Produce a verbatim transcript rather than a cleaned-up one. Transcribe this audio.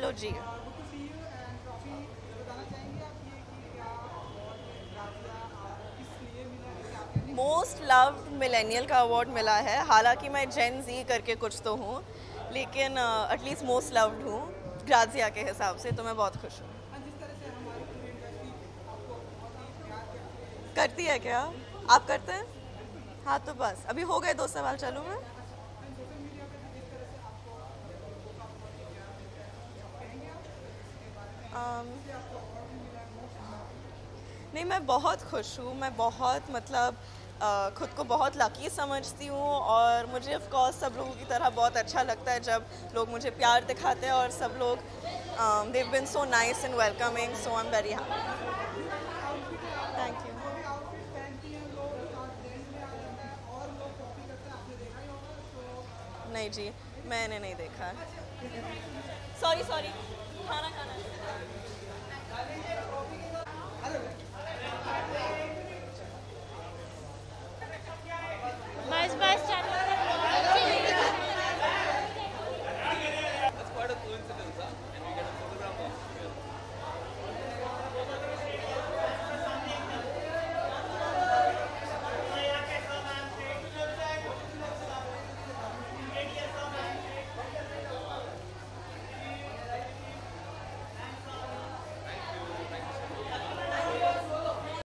चलो जी। Most loved millennial का अवार्ड मिला है, हालांकि मैं जेन जी करके कुछ तो हूँ, लेकिन एटलीस्ट मोस्ट लव्ड हूँ ग्राजिया के हिसाब से, तो मैं बहुत खुश हूँ। करती है क्या? आप करते हैं? हाँ तो बस अभी हो गए दो सवाल, चलो मैं। अम, नहीं, मैं बहुत खुश हूँ, मैं बहुत मतलब अ, खुद को बहुत लकी समझती हूँ, और मुझे ऑफ कोर्स सब लोगों की तरह बहुत अच्छा लगता है जब लोग मुझे प्यार दिखाते हैं, और सब लोग they've been so nice and welcoming, so I am very happy. Thank you. नहीं जी, मैंने नहीं देखा। सॉरी सॉरी, खाना खा